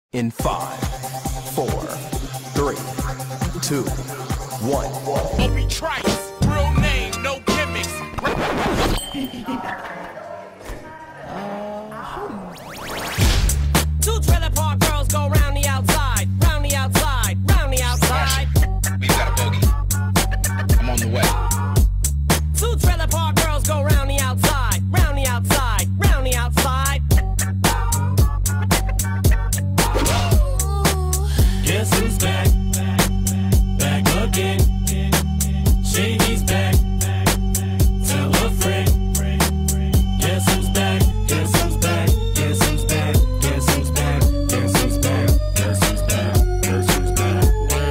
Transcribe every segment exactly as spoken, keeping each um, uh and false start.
In five, four, three, two, one. Obi Trice, real name, no gimmicks. Two trailer park girls go round the outside, round the outside, round the outside. We got a bogey. I'm on the way. Two trailer park girls go round the outside, round the outside, round the outside. Guess who's back? Back again. Shady's back. Tell a friend. Guess who's back? Guess who's back? Guess who's back? Guess who's back? Guess who's back? Guess who's back? Guess who's back?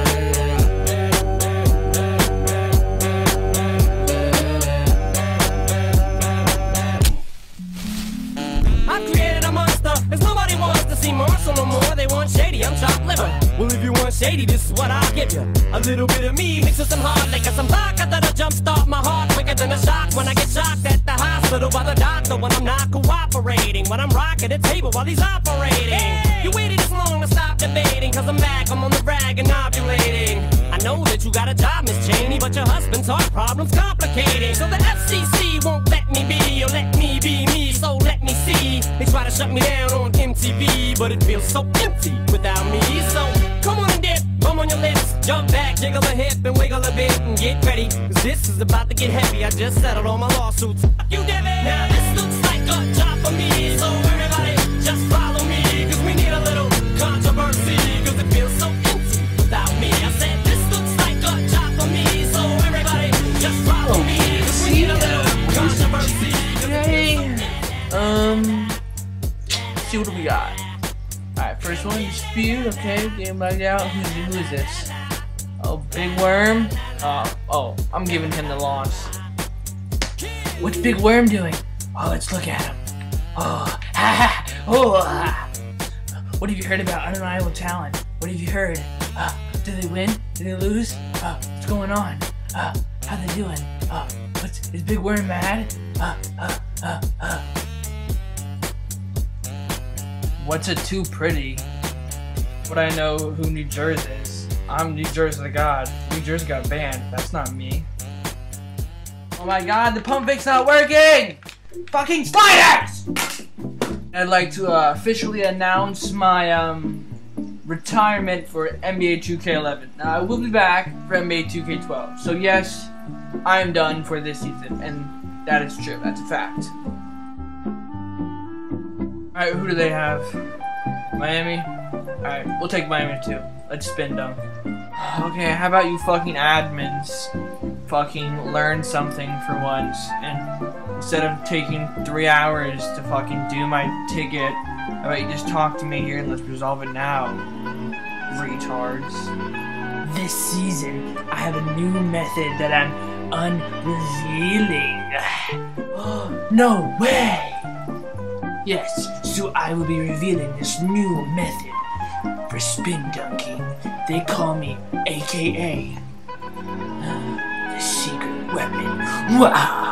I've created a monster, cause nobody wants to see Marshall no more. They want Shady, I'm chopped liver. Well, if you want Shady, this is what I'll give you. A little bit of me mixed with some hard liquor, some vodka that'll jumpstart my heart quicker than a shock when I get shocked at the hospital by the doctor when I'm not cooperating, when I'm rocking the table while he's operating. Hey! You waited this long to stop debating, cause I'm back, I'm on the rag and ovulating. I know that you got a job, Miss Cheney, but your husband's heart problem's complicating. So the F C C won't let me be, or let me be me, so let me see. They try to shut me down on M T V, but it feels so empty without me. So come on and dip, bum on your lips, jump back, jiggle a hip and wiggle a bit and get ready, cause this is about to get heavy. I just settled all my lawsuits. You did it! Now this looks like a job for me, so everybody just follow me, cause we need a little controversy, cause it feels so empty without me. I said this looks like a job for me, so everybody just follow me, cause we need a little controversy. Okay. Um, let's see what we got. Alright, first one, dispute. Okay, getting back out. Who, who is this? Oh, Big Worm. Uh, oh, I'm giving him the loss. What's Big Worm doing? Oh, let's look at him. Oh, ha ha. Oh, ha. What have you heard about undeniable talent? What have you heard? Uh, did they win? Did they lose? Uh, what's going on? Uh, how they doing? Uh, what's, is Big Worm mad? Uh, uh, uh, uh. What's it too pretty? Would I know who New Jersey is? I'm New Jersey the God. New Jersey got banned. That's not me. Oh my god, the pump fix not working! Fucking sliders! I'd like to uh, officially announce my um, retirement for N B A two K eleven. Now I will be back for N B A two K twelve. So yes, I am done for this season, and that is true. That's a fact. Alright, who do they have? Miami? Alright, we'll take Miami too. Let's spin them. Okay, how about you fucking admins fucking learn something for once, and instead of taking three hours to fucking do my ticket, how about you just talk to me here and let's resolve it now, retards. This season, I have a new method that I'm unrevealing. No way! Yes, so I will be revealing this new method for spin dunking. They call me A K A the secret weapon. Wow!